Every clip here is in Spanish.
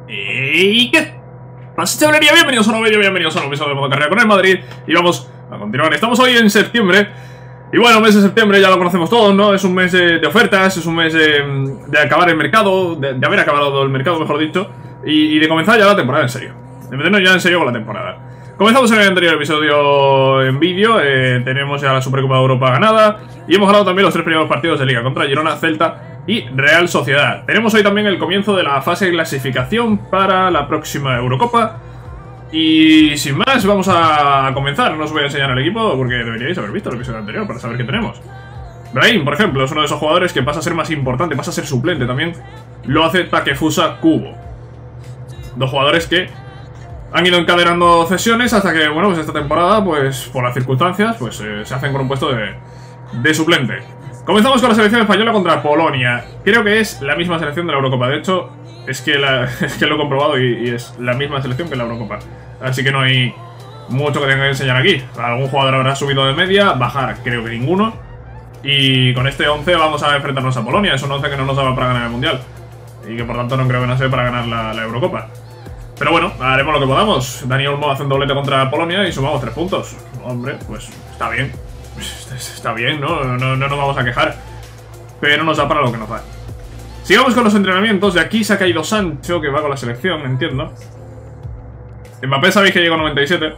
¿Y qué pasa, chavalería? Bienvenidos a un nuevo vídeo, bienvenidos a un nuevo episodio de Modo Carrera con el Madrid. Y vamos a continuar. Estamos hoy en septiembre. Y bueno, el mes de septiembre ya lo conocemos todos, ¿no? Es un mes de ofertas, es un mes de acabar el mercado, de haber acabado el mercado, mejor dicho, y de comenzar ya la temporada en serio. De meternos ya en serio con la temporada. Comenzamos en el anterior episodio en vídeo, tenemos ya la Supercopa de Europa ganada, y hemos ganado también los 3 primeros partidos de Liga contra Girona, Celta y Real Sociedad. Tenemos hoy también el comienzo de la fase de clasificación para la próxima Eurocopa. Y sin más, vamos a comenzar. No os voy a enseñar el equipo porque deberíais haber visto el episodio anterior para saber qué tenemos. Brahim, por ejemplo, es uno de esos jugadores que pasa a ser más importante, pasa a ser suplente también. Lo hace Takefusa Kubo. Dos jugadores que han ido encadenando cesiones hasta que, bueno, pues esta temporada, pues por las circunstancias, pues se hacen con un puesto de suplente. Comenzamos con la selección española contra Polonia. Creo que es la misma selección de la Eurocopa. De hecho, es que lo he comprobado y es la misma selección que la Eurocopa. Así que no hay mucho que tenga que enseñar aquí. Algún jugador habrá subido de media, bajar creo que ninguno. Y con este 11 vamos a enfrentarnos a Polonia. Es un 11 que no nos daba para ganar el Mundial. Y que por tanto no creo que nos dé para ganar la Eurocopa. Pero bueno, haremos lo que podamos. Dani Olmo hace un doblete contra Polonia y sumamos 3 puntos. Hombre, pues está bien. Está bien, ¿no? No nos vamos a quejar. Pero nos da para lo que nos da. Sigamos con los entrenamientos. De aquí se ha caído Sancho, que va con la selección, entiendo. Mbappé sabéis que llegó a 97.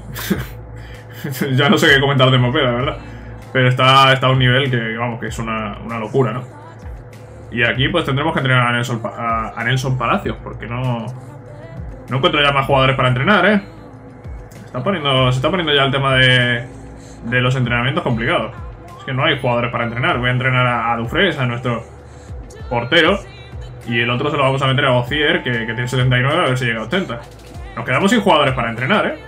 Ya no sé qué comentar de Mbappé, la verdad. Pero está a un nivel que, vamos, que es una locura, ¿no? Y aquí pues tendremos que entrenar a Nelson Palacios, porque no encuentro ya más jugadores para entrenar, ¿eh? Se está poniendo ya el tema de los entrenamientos complicados. Es que no hay jugadores para entrenar. Voy a entrenar a Dufres, a nuestro portero. Y el otro se lo vamos a meter a Ocier, que tiene 79, a ver si llega a 80. Nos quedamos sin jugadores para entrenar, ¿eh?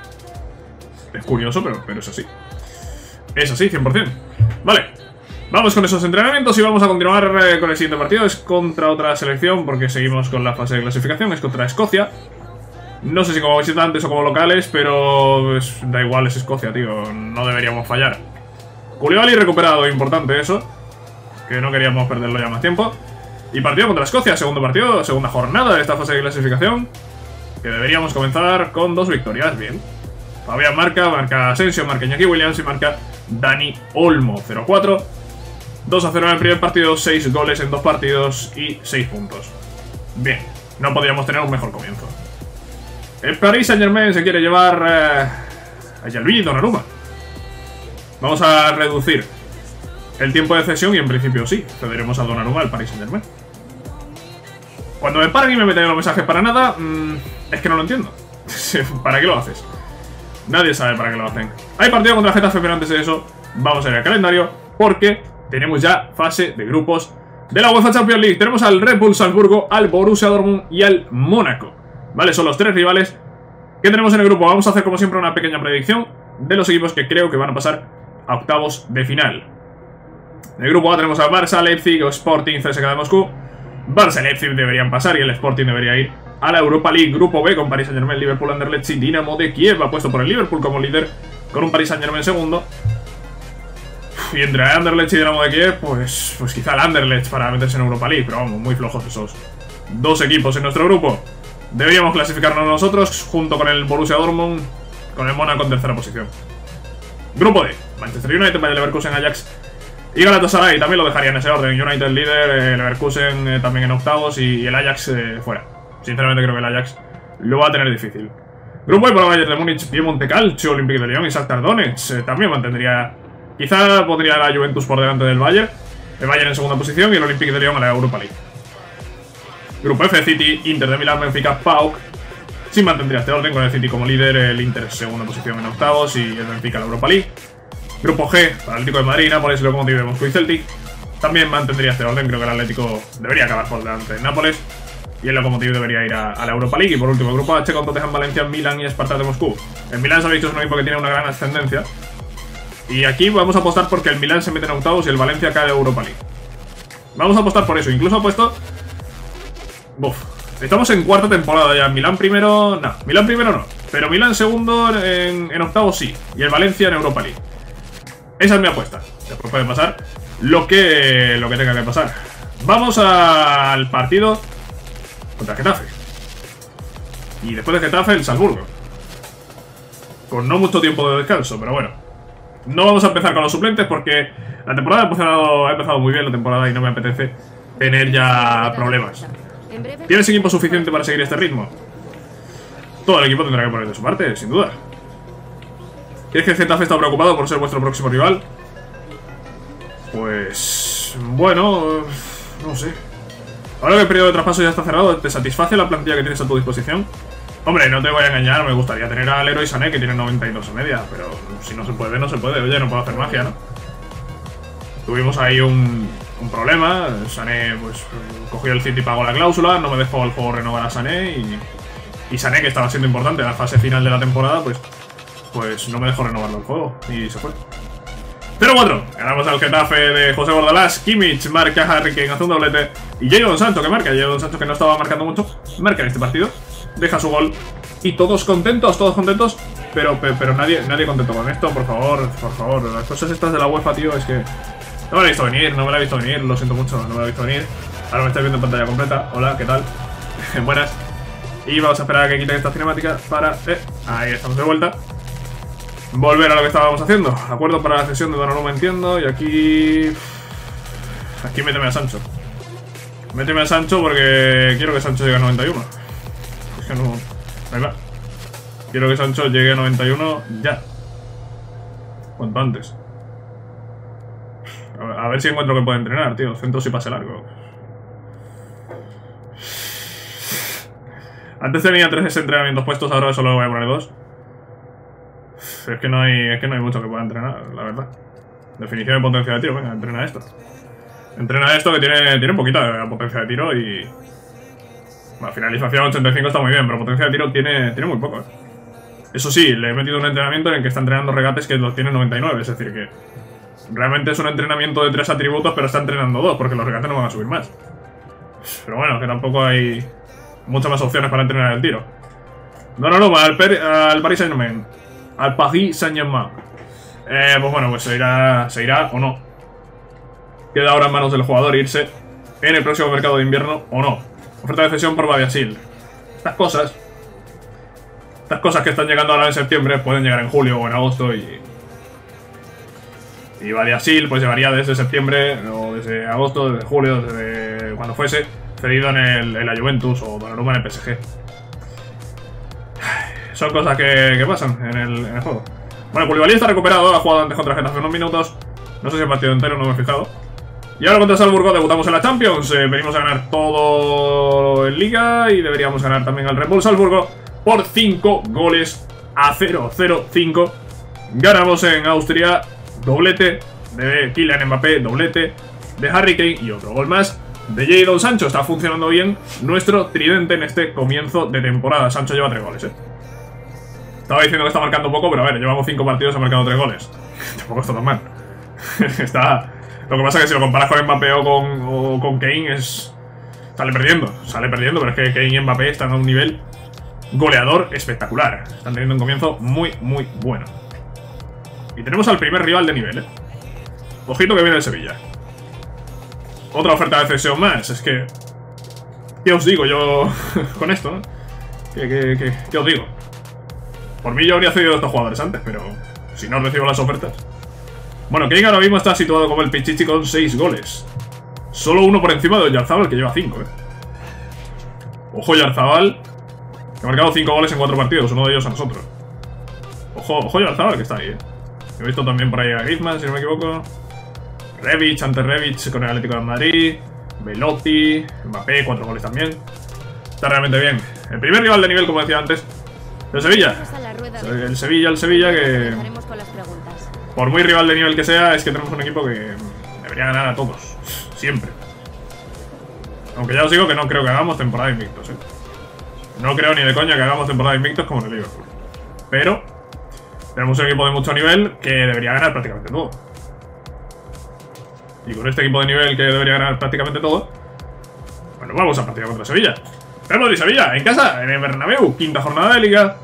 Es curioso, pero es así. Es así, 100%. Vale, vamos con esos entrenamientos y vamos a continuar con el siguiente partido. Es contra otra selección, porque seguimos con la fase de clasificación. Es contra Escocia. No sé si como visitantes o como locales, pero pues, da igual, es Escocia, tío. No deberíamos fallar. Koulibaly recuperado, importante eso. Que no queríamos perderlo ya más tiempo. Y partido contra Escocia, segundo partido, segunda jornada de esta fase de clasificación. Que deberíamos comenzar con 2 victorias, bien. Fabián marca Asensio, marca Iñaki Williams y marca Dani Olmo. 0-4. 2-0 en el primer partido, 6 goles en 2 partidos y 6 puntos. Bien, no podríamos tener un mejor comienzo. El Paris Saint-Germain se quiere llevar a Yalvin y Donnarumma. Vamos a reducir el tiempo de cesión y en principio sí, cederemos a Donnarumma al Paris Saint-Germain. Cuando me paran y me meten los mensajes para nada, es que no lo entiendo. ¿Para qué lo haces? Nadie sabe para qué lo hacen. Hay partido contra Getafe, pero antes de eso vamos a ir al calendario porque tenemos ya fase de grupos de la UEFA Champions League. Tenemos al Red Bull Salzburgo, al Borussia Dortmund y al Mónaco. Vale, son los 3 rivales que tenemos en el grupo. Vamos a hacer como siempre una pequeña predicción de los equipos que creo que van a pasar a octavos de final. En el grupo A tenemos al Barça, Leipzig, Sporting, CSKA de Moscú. Barça y Leipzig deberían pasar y el Sporting debería ir a la Europa League. Grupo B con Paris Saint-Germain, Liverpool, Anderlecht y Dinamo de Kiev. Apuesto por el Liverpool como líder con un Paris Saint-Germain segundo. Y entre Anderlecht y Dinamo de Kiev, pues quizá el Anderlecht para meterse en Europa League. Pero vamos, muy flojos esos 2 equipos en nuestro grupo. Deberíamos clasificarnos nosotros junto con el Borussia Dortmund, con el Mónaco en tercera posición. Grupo D, Manchester United, Bayer Leverkusen, Ajax y Galatasaray. También lo dejaría en ese orden. United líder, Leverkusen también en octavos y el Ajax fuera. Sinceramente creo que el Ajax lo va a tener difícil. Grupo E para Bayern de Múnich, Piemonte Calcio, Olympique de Lyon y Shakhtar Donetsk. También mantendría, quizá pondría la Juventus por delante del Bayern. El Bayern en segunda posición y el Olympique de Lyon a la Europa League. Grupo F, City, Inter de Milán, Benfica, PAOK. Sí mantendría este orden con el City como líder, el Inter segunda posición en octavos y el Benfica la Europa League. Grupo G, para el Atlético de Madrid, Nápoles, Lokomotiv de Moscú y Celtic. También mantendría este orden, creo que el Atlético debería acabar por delante de Nápoles. Y el Lokomotiv debería ir a la Europa League. Y por último, el Grupo H con Tottenham, Valencia, Milán y Spartak de Moscú. El Milán sabéis que es un equipo que tiene una gran ascendencia. Y aquí vamos a apostar porque el Milán se mete en octavos y el Valencia cae de Europa League. Vamos a apostar por eso, incluso apuesto... Estamos en cuarta temporada ya. Milán primero... No, Milán primero no. Pero Milán segundo en octavos sí. Y el Valencia en Europa League. Esa es mi apuesta. Después puede pasar lo que tenga que pasar. Vamos al partido contra Getafe. Y después de Getafe, el Salzburgo. Con no mucho tiempo de descanso, pero bueno. No vamos a empezar con los suplentes porque la temporada ha empezado muy bien la temporada y no me apetece tener ya problemas. ¿Tienes equipo suficiente para seguir este ritmo? Todo el equipo tendrá que poner de su parte, sin duda. ¿Crees que el Getafe está preocupado por ser vuestro próximo rival? Pues... bueno... no sé. Ahora que el periodo de traspaso ya está cerrado, ¿te satisface la plantilla que tienes a tu disposición? Hombre, no te voy a engañar, me gustaría tener al Leroy Sané, que tiene 92 en media, pero si no se puede, no se puede. Oye, no puedo hacer magia, ¿no? Tuvimos ahí un problema. Sané, pues, cogió el City y pagó la cláusula, no me dejó el juego renovar a Sané y Sané, que estaba siendo importante en la fase final de la temporada, pues no me dejó renovarlo el juego y se fue. 0-4. Ganamos al Getafe de José Bordalás. Kimmich marca a Harry Kane, hace un doblete. Y Jadon Sancho que marca. Jadon Sancho, que no estaba marcando mucho, marca en este partido. Deja su gol. Y todos contentos, pero nadie contento con esto, por favor. Las cosas estas de la UEFA, tío, es que no me la he visto venir, lo siento mucho, no me la he visto venir. Ahora me estáis viendo en pantalla completa. Hola, ¿qué tal? Buenas. Y vamos a esperar a que quiten esta cinemática para... ahí estamos de vuelta. Volver a lo que estábamos haciendo. Acuerdo para la cesión de Donnarumma, entiendo. Y aquí méteme a Sancho. Méteme a Sancho porque quiero que Sancho llegue a 91. Es que no... ahí va. Quiero que Sancho llegue a 91 ya. Cuanto antes. A ver si encuentro que puede entrenar, tío. Centros y pase largo. Antes tenía 3 entrenamientos puestos, ahora solo voy a poner 2. Es que no hay mucho que pueda entrenar, la verdad. Definición de potencia de tiro, venga, entrena esto. Entrena esto que tiene poquita potencia de tiro y... bueno, finalización 85 está muy bien, pero potencia de tiro tiene muy poco, ¿eh? Eso sí, le he metido un entrenamiento en el que está entrenando regates que los tiene 99, es decir que... realmente es un entrenamiento de 3 atributos, pero está entrenando 2, porque los regates no van a subir más. Pero bueno, que tampoco hay muchas más opciones para entrenar el tiro. No, al Paris Saint-Germain. Al Paris Saint-Germain. Pues bueno, pues se irá o no. Queda ahora en manos del jugador irse en el próximo mercado de invierno o no. Oferta de cesión por Badiashile. Estas cosas que están llegando ahora en septiembre pueden llegar en julio o en agosto y Badiashile pues llevaría desde septiembre o desde agosto, desde julio, desde cuando fuese cedido en la Juventus o Donnarumma en el PSG. Son cosas que pasan en el juego. Bueno, Koulibaly está recuperado, ha jugado antes contra Getafe unos minutos. No sé si el partido entero, no me he fijado. Y ahora contra Salzburgo debutamos en la Champions. Venimos a ganar todo en Liga y deberíamos ganar también al Red Bull Salzburgo por 5-0. 0-5. Ganamos en Austria. Doblete de Kylian Mbappé, doblete de Harry Kane y otro gol más de Jadon Sancho. Está funcionando bien nuestro tridente en este comienzo de temporada. Sancho lleva 3 goles, Estaba diciendo que está marcando poco, pero a ver, llevamos 5 partidos y ha marcado 3 goles. Tampoco está tan mal. Lo que pasa es que si lo comparas con Mbappé o con Kane sale perdiendo, pero es que Kane y Mbappé están a un nivel goleador espectacular. Están teniendo un comienzo muy bueno. Y tenemos al primer rival de nivel, Ojito que viene el Sevilla. Otra oferta de cesión más. Es que... ¿qué os digo yo con esto, no? ¿Qué os digo? Por mí yo habría cedido a estos jugadores antes, pero si no recibo las ofertas... Bueno, Kane ahora mismo está situado como el Pichichi con 6 goles. Solo uno por encima de Oyarzabal, que lleva 5, Ojo Oyarzabal, que ha marcado 5 goles en 4 partidos, uno de ellos a nosotros. Ojo Oyarzabal, que está ahí, He visto también por ahí a Griezmann, si no me equivoco. Rebic, ante Rebic con el Atlético de Madrid. Belotti, Mbappé, 4 goles también. Está realmente bien. El primer rival de nivel, como decía antes, el Sevilla. El Sevilla que... por muy rival de nivel que sea, es que tenemos un equipo que debería ganar a todos. Siempre. Aunque ya os digo que no creo que hagamos temporada de invictos, No creo ni de coña que hagamos temporada de invictos como en el Liverpool. Pero tenemos un equipo de mucho nivel que debería ganar prácticamente todo. Y con este equipo de nivel que debería ganar prácticamente todo, bueno, vamos a partir contra Sevilla. Real Madrid Sevilla, en casa, en el Bernabéu, 5ª jornada de Liga.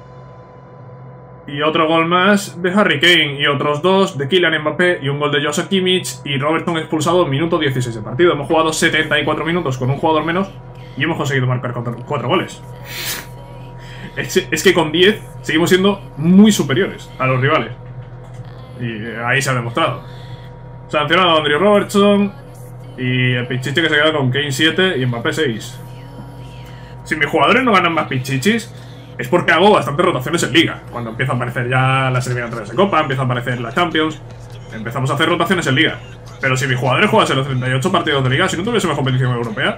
Y otro gol más de Harry Kane y otros 2 de Kylian Mbappé y un gol de Joshua Kimmich y Robertson expulsado en minuto 16 de partido. Hemos jugado 74 minutos con un jugador menos y hemos conseguido marcar 4 goles. Es que con 10 seguimos siendo muy superiores a los rivales. Y ahí se ha demostrado. Sancionado a Andrew Robertson. Y el pichichi que se queda con Kane 7 y Mbappé 6. Si mis jugadores no ganan más pichichis, es porque hago bastantes rotaciones en Liga. Cuando empiezan a aparecer ya las eliminatorias de Copa, empiezan a aparecer las Champions, empezamos a hacer rotaciones en Liga. Pero si mis jugadores jugasen los 38 partidos de Liga, si no tuviésemos competición europea,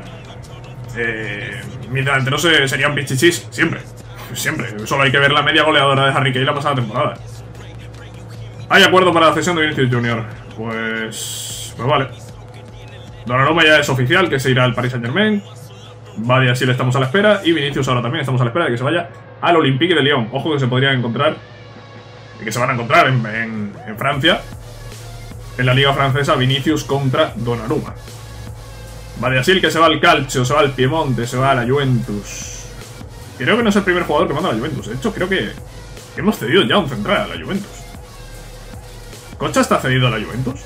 mis delanteros serían pichichis siempre. Siempre. Solo hay que ver la media goleadora de Harry Kane la pasada temporada. ¿Hay acuerdo para la cesión de Vinicius Junior? Pues vale. Donnarumma ya es oficial que se irá al Paris Saint-Germain. Badia sí le estamos a la espera. Y Vinicius ahora también estamos a la espera de que se vaya al Olympique de Lyon. Ojo que se podrían encontrar, y que se van a encontrar en Francia, en la liga francesa, Vinicius contra Donnarumma. Badiasil que se va al Calcio, se va al Piemonte, se va a la Juventus. Creo que no es el primer jugador que manda a la Juventus. De hecho, creo que hemos cedido ya un central a la Juventus. ¿Cocha está cedido a la Juventus?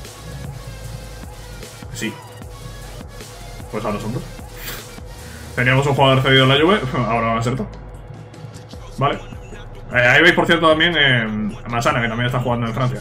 Sí. Pues a nosotros. Teníamos un jugador cedido a la Juve, ahora va a ser todo. Vale. Ahí veis, por cierto, también a Masana, que también está jugando en Francia.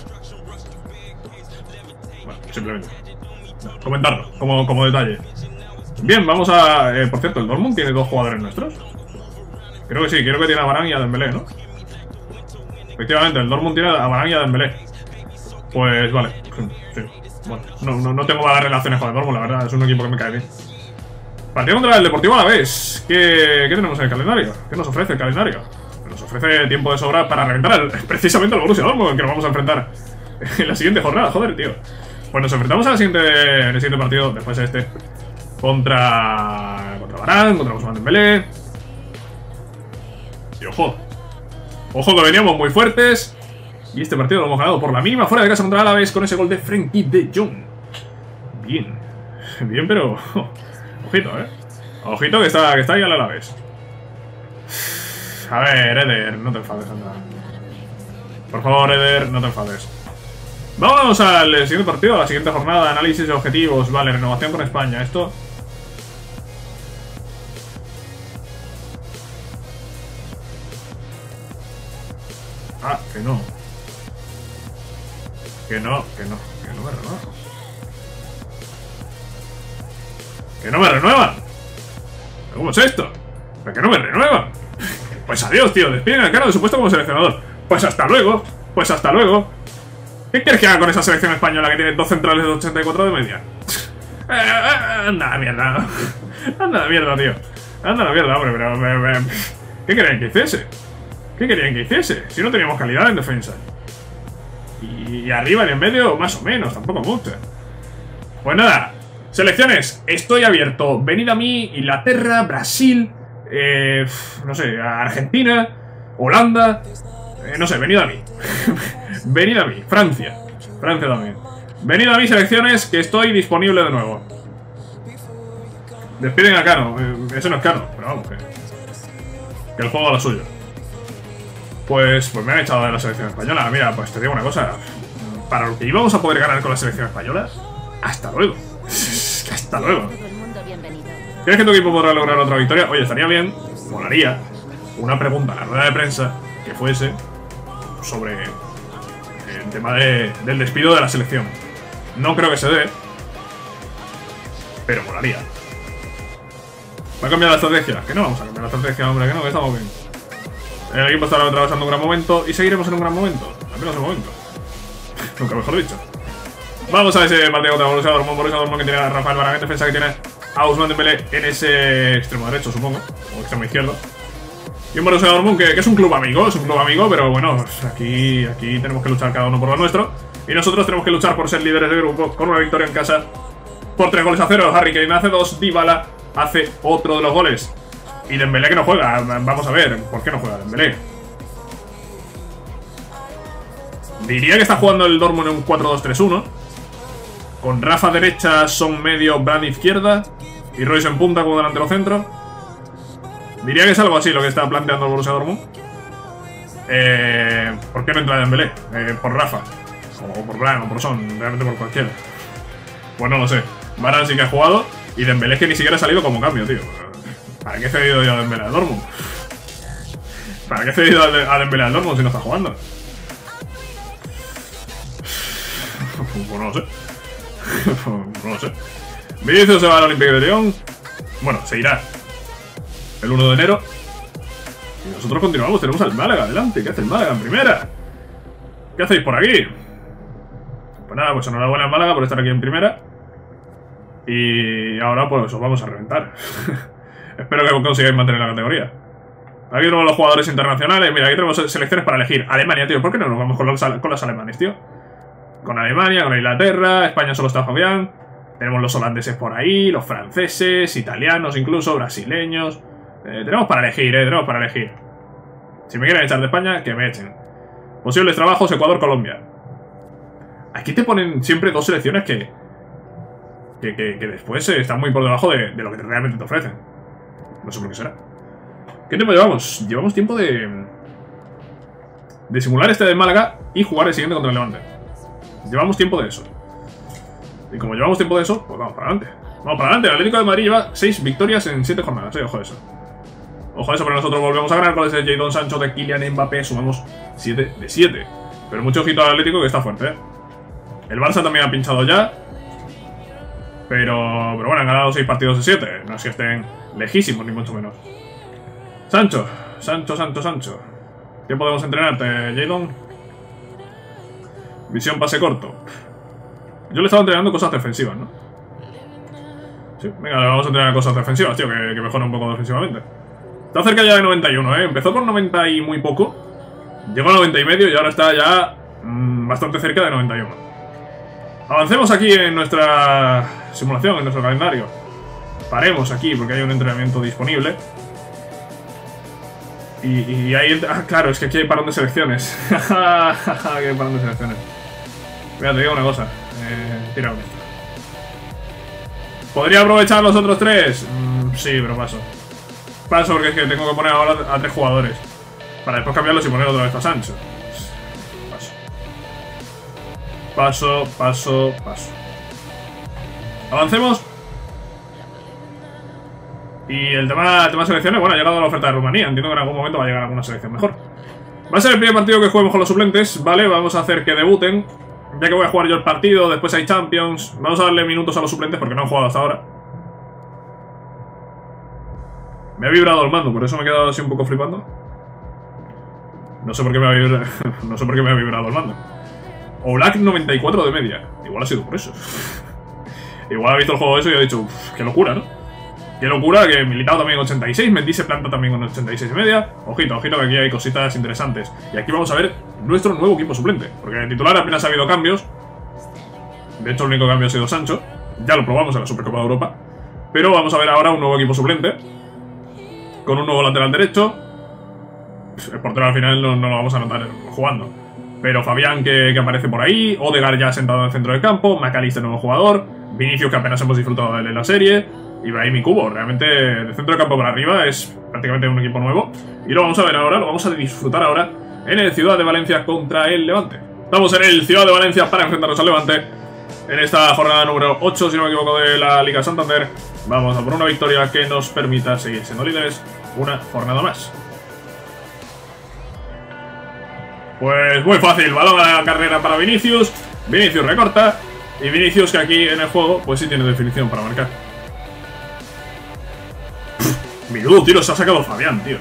Bueno, simplemente comentarlo, como detalle. Bien, vamos a... por cierto, ¿el Dortmund tiene dos jugadores nuestros? Creo que sí, creo que tiene a Varane y a Dembélé, ¿no? Efectivamente, el Dortmund tiene a Varane y a Dembélé. Pues vale, sí. Bueno, no tengo malas relaciones con el Dortmund, la verdad, es un equipo que me cae bien. Partido contra el Deportivo Alavés. ¿Qué tenemos en el calendario? ¿Qué nos ofrece el calendario? Nos ofrece tiempo de sobra para reventar precisamente al Borussia Dortmund, que nos vamos a enfrentar en la siguiente jornada, joder, tío. Pues nos enfrentamos en el siguiente partido, después de este, contra Varane, contra Ousmane Dembélé. Y ojo que veníamos muy fuertes. Y este partido lo hemos ganado por la mínima fuera de casa contra el Alavés con ese gol de Frenkie de Jong. Bien, pero... ojito, ojito que está ahí al Alavés. A ver, Eder, no te enfades, anda. Por favor, Eder, no te enfades. Vámonos al siguiente partido, a la siguiente jornada, análisis de objetivos. Vale, renovación con España. Esto... Ah, que no. Que no me renuevan. ¡Que no me renuevan! ¿Cómo es esto? ¿Pero que no me renuevan? Pues adiós, tío. Despiden al cara de su puesto como seleccionador. Pues hasta luego. Pues hasta luego. ¿Qué quieres que haga con esa selección española que tiene dos centrales de 84 de media? Anda la mierda. Anda la mierda, tío. Anda la mierda, hombre. Pero... ¿qué querían que hiciese? ¿Qué querían que hiciese? Si no teníamos calidad en defensa. Y arriba y en medio, más o menos. Tampoco mucho. Pues nada. Selecciones, estoy abierto. Venid a mí, Inglaterra, Brasil, no sé, Argentina, Holanda, no sé, venid a mí. Venid a mí, Francia también. Venid a mí, selecciones, que estoy disponible de nuevo. Despiden a Cano, eso no es Cano, pero vamos, que el juego a lo suyo. Pues me han echado de la selección española. Mira, pues te digo una cosa. Para lo que íbamos a poder ganar con la selección española, hasta luego. Hasta luego. ¿Crees que tu equipo podrá lograr otra victoria? Oye, estaría bien, molaría, una pregunta en la rueda de prensa que fuese sobre el tema del despido de la selección. No creo que se dé, pero molaría. ¿Va a cambiar la estrategia? Que no vamos a cambiar la estrategia, hombre, que no, que estamos bien. El equipo está atravesando un gran momento y seguiremos en un gran momento. Al menos un momento. Nunca mejor dicho. Vamos a ese partido contra Borussia Dortmund que tiene a Rafael Varane en defensa, que tiene a Ousmane Dembélé en ese extremo derecho, supongo, o extremo izquierdo. Y un Borussia Dortmund que es un club amigo, pero bueno, pues aquí tenemos que luchar cada uno por lo nuestro. Y nosotros tenemos que luchar por ser líderes de grupo con una victoria en casa por 3-0. Harry Kane hace 2, Dybala hace otro de los goles. Y Dembélé que no juega, vamos a ver, ¿por qué no juega Dembélé? Diría que está jugando el Dortmund en un 4-2-3-1. Con Rafa derecha, Son medio, Brand izquierda y Royce en punta como delantero centro. Diría que es algo así lo que está planteando el Borussia Dortmund. ¿Por qué no entra Dembélé? Por Rafa, o por Brand, o por Son, realmente por cualquiera. Pues no lo sé. Varane sí que ha jugado y Dembélé que ni siquiera ha salido como cambio, tío. ¿Para qué he cedido yo a Dembélé a Dortmund? ¿Para qué he cedido a Dembélé al Dortmund si no está jugando? Pues no lo sé. No lo sé. Vinicius se va al Olympique de Lyon. Bueno, se irá el 1 de enero. Y nosotros continuamos. Tenemos al Málaga adelante. ¿Qué hace el Málaga en primera? ¿Qué hacéis por aquí? Pues nada, pues enhorabuena al Málaga por estar aquí en primera. Y ahora pues os vamos a reventar. Espero que consigáis mantener la categoría. Aquí tenemos los jugadores internacionales. Mira, aquí tenemos selecciones para elegir. Alemania, tío. ¿Por qué no nos vamos con los alemanes, tío? Con Alemania, con Inglaterra. España solo está Fabián. Tenemos los holandeses por ahí. Los franceses, italianos incluso, brasileños. Tenemos para elegir, tenemos para elegir. Si me quieren echar de España, que me echen. Posibles trabajos, Ecuador, Colombia. Aquí te ponen siempre dos selecciones que después están muy por debajo de lo que realmente te ofrecen. No sé por qué será. ¿Qué tiempo llevamos? Llevamos tiempo de simular este de Málaga y jugar el siguiente contra el Levante. Llevamos tiempo de eso. Y como llevamos tiempo de eso, pues vamos para adelante. Vamos para adelante. El Atlético de Madrid lleva 6 victorias en 7 jornadas. Ojo eso. Ojo eso, pero nosotros volvemos a ganar con ese Jadon Sancho de Kylian Mbappé. Sumamos 7 de 7. Pero mucho ojito al Atlético que está fuerte, El Barça también ha pinchado ya. Pero bueno, han ganado 6 partidos de 7. No es que estén lejísimos, ni mucho menos. Sancho. ¿Qué podemos entrenarte, Jadon? Visión pase corto. Yo le estaba entrenando cosas defensivas, ¿no? Sí, venga, le vamos a entrenar cosas defensivas, tío, que mejore un poco defensivamente. Está cerca ya de 91, Empezó con 90 y muy poco. Llegó a 90 y medio y ahora está ya bastante cerca de 91. Avancemos aquí en nuestra simulación, en nuestro calendario. Paremos aquí porque hay un entrenamiento disponible. Y ahí... claro, es que aquí hay parón de selecciones. Aquí hay parón de selecciones. Mira, te digo una cosa. Tira con esto. ¿Podría aprovechar los otros 3? Sí, pero paso. Paso porque es que tengo que poner ahora a 3 jugadores. Para después cambiarlos y poner otra vez a Sancho. Paso. Avancemos. Y el tema selecciones, bueno, ha llegado la oferta de Rumanía. Entiendo que en algún momento va a llegar alguna selección mejor. Va a ser el primer partido que juguemos con los suplentes, ¿vale? Vamos a hacer que debuten. Ya que voy a jugar yo el partido, después hay Champions. Vamos a darle minutos a los suplentes porque no han jugado hasta ahora. Me ha vibrado el mando, por eso me he quedado así un poco flipando. No sé por qué me ha vibrado el mando. Oblak 94 de media. Igual ha sido por eso. Igual ha visto el juego eso y ha dicho, qué locura, ¿no? Qué locura, que Militao también 86, Mendy se planta también con 86 y media. Ojito, que aquí hay cositas interesantes. Y aquí vamos a ver nuestro nuevo equipo suplente. Porque en el titular apenas ha habido cambios. De hecho, el único cambio ha sido Sancho. Ya lo probamos en la Supercopa de Europa. Pero vamos a ver ahora un nuevo equipo suplente. Con un nuevo lateral derecho. El portero al final no lo vamos a notar jugando. Pero Fabián que aparece por ahí. Odegaard ya sentado en el centro del campo. McAllister nuevo jugador. Vinicius que apenas hemos disfrutado de él en la serie. Ibrahim y Cubo. Realmente del centro del campo para arriba es prácticamente un equipo nuevo. Y lo vamos a ver ahora, lo vamos a disfrutar ahora en el Ciudad de Valencia contra el Levante. Estamos en el Ciudad de Valencia para enfrentarnos al Levante. En esta jornada número 8, si no me equivoco, de la Liga Santander. Vamos a por una victoria que nos permita seguir siendo líderes una jornada más. Pues muy fácil, balón a la carrera para Vinicius. Vinicius recorta. Y Vinicius que aquí en el juego pues sí tiene definición para marcar. Menudo tiro se ha sacado Fabián, tío.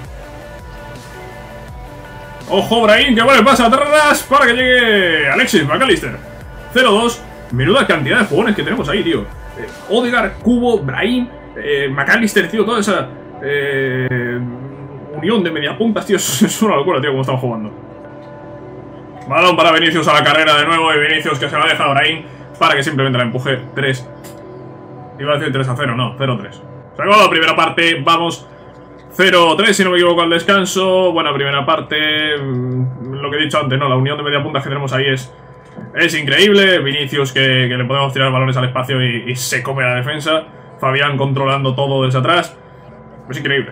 Ojo, Brahim, que vale, pasa atrás para que llegue Alexis McAllister. 0-2. Menuda cantidad de jugones que tenemos ahí, tío. Odegaard, Cubo, Brahim, McAllister, tío, toda esa unión de mediapuntas, tío. Es una locura, tío, como estamos jugando. Balón para Vinicius a la carrera de nuevo. Y Vinicius que se la deja a Brahim para que simplemente la empuje 3. Iba a decir 3-0, no, 0-3. Se acabó la primera parte, vamos 0-3 si no me equivoco al descanso. Buena primera parte. Lo que he dicho antes, ¿no? La unión de media punta que tenemos ahí es increíble. Vinicius que le podemos tirar balones al espacio y se come la defensa. Fabián controlando todo desde atrás. Es increíble.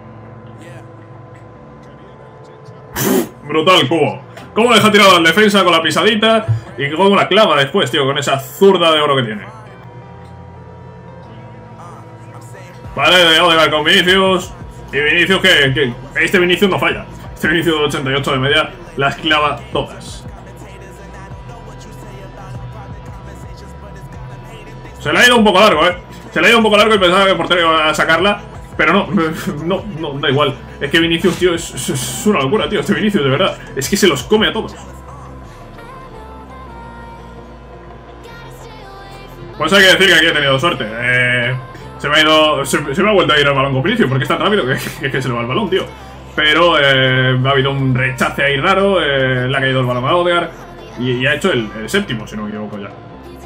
Brutal, Cubo. Cómo deja tirado al defensa con la pisadita y cómo la clava después, tío, con esa zurda de oro que tiene. Vale, de Odegaard con Vinicius. Y Vinicius que este Vinicius no falla. Este Vinicius de 88 de media las clava todas. Se le ha ido un poco largo, Se le ha ido un poco largo y pensaba que el portero iba a sacarla. Pero no, da igual. Es que Vinicius, tío, es una locura, tío. Este Vinicius, de verdad. Es que se los come a todos. Pues hay que decir que aquí he tenido suerte. Se me ha vuelto a ir el balón con Vinicius porque es tan rápido que se le va el balón, tío. Pero ha habido un rechace ahí raro. Le ha caído el balón a Odegaard. Y ha hecho el séptimo, si no me equivoco ya.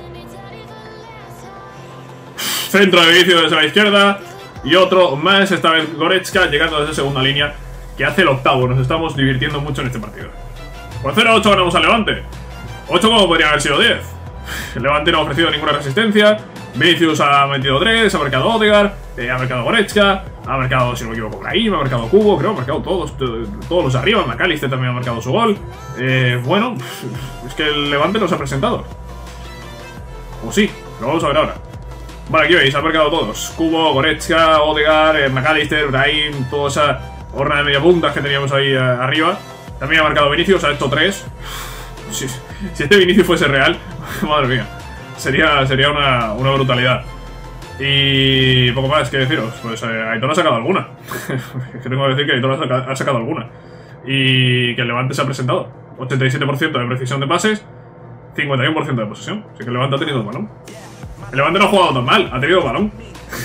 Centro de Vinicius desde la izquierda. Y otro más, esta vez Goretzka, llegando desde segunda línea, que hace el octavo. Nos estamos divirtiendo mucho en este partido. Por 0-8 ganamos al Levante. 8 como podrían haber sido 10. El Levante no ha ofrecido ninguna resistencia. Vinicius ha metido 3, ha marcado Odegaard, ha marcado Goretzka, ha marcado, si no me equivoco, Brahim, ha marcado Kubo, creo, ha marcado todos los de arriba. McAllister también ha marcado su gol. Bueno, es que el Levante nos ha presentado. O sí, lo vamos a ver ahora. Vale, aquí veis, ha marcado todos. Kubo, Goretzka, Odegaard, McAllister, Brahim, toda esa horna de media puntas que teníamos ahí arriba. También ha marcado Vinicius, ha hecho 3. Si este Vinicius fuese real, madre mía, sería una brutalidad. Y poco más que deciros. Pues Aitor ha sacado alguna. Es que tengo que decir que Aitor ha sacado alguna. Y que el Levante se ha presentado. 87% de precisión de pases, 51% de posesión. Así que el Levante ha tenido el balón. El Levante no ha jugado tan mal, ha tenido el balón.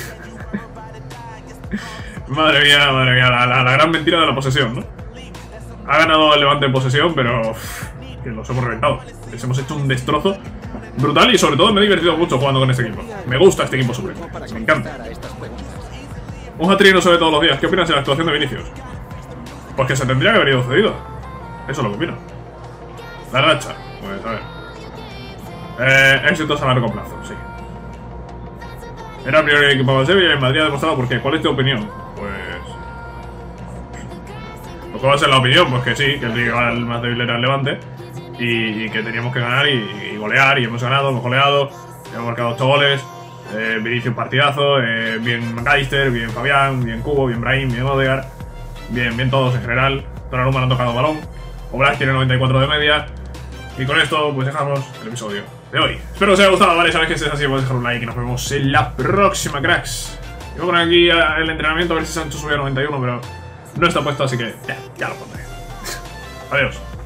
Madre mía, la gran mentira de la posesión, ¿no? Ha ganado el Levante en posesión, pero que los hemos reventado. Les hemos hecho un destrozo brutal y sobre todo me he divertido mucho jugando con este equipo. Me gusta este equipo suplente, me encanta. Un hat-trick no se ve todos los días. ¿Qué opinas de la actuación de Vinicius? Pues que se tendría que haber ido cedido. Eso es lo que opino. La racha, pues a ver. Éxitos a largo plazo, sí. Era el primer equipo para Sevilla y en Madrid ha demostrado por qué. ¿Cuál es tu opinión? Pues... ¿Lo que va a ser la opinión? Pues que sí, que el rival más débil era el Levante y que teníamos que ganar y golear, y hemos ganado, hemos goleado, hemos marcado 8 goles. Vinicius partidazo, bien McAllister, bien Fabián, bien Kubo, bien Brahim, bien Odegaard, bien todos en general. Donnarumma no ha tocado balón, Oblak tiene 94 de media. Y con esto pues dejamos el episodio de hoy. Espero que os haya gustado, ¿vale? Sabéis que si es así, podéis dejar un like y nos vemos en la próxima, cracks. Voy a poner aquí el entrenamiento a ver si Sancho sube a 91, pero no está puesto, así que ya lo pondré. Adiós.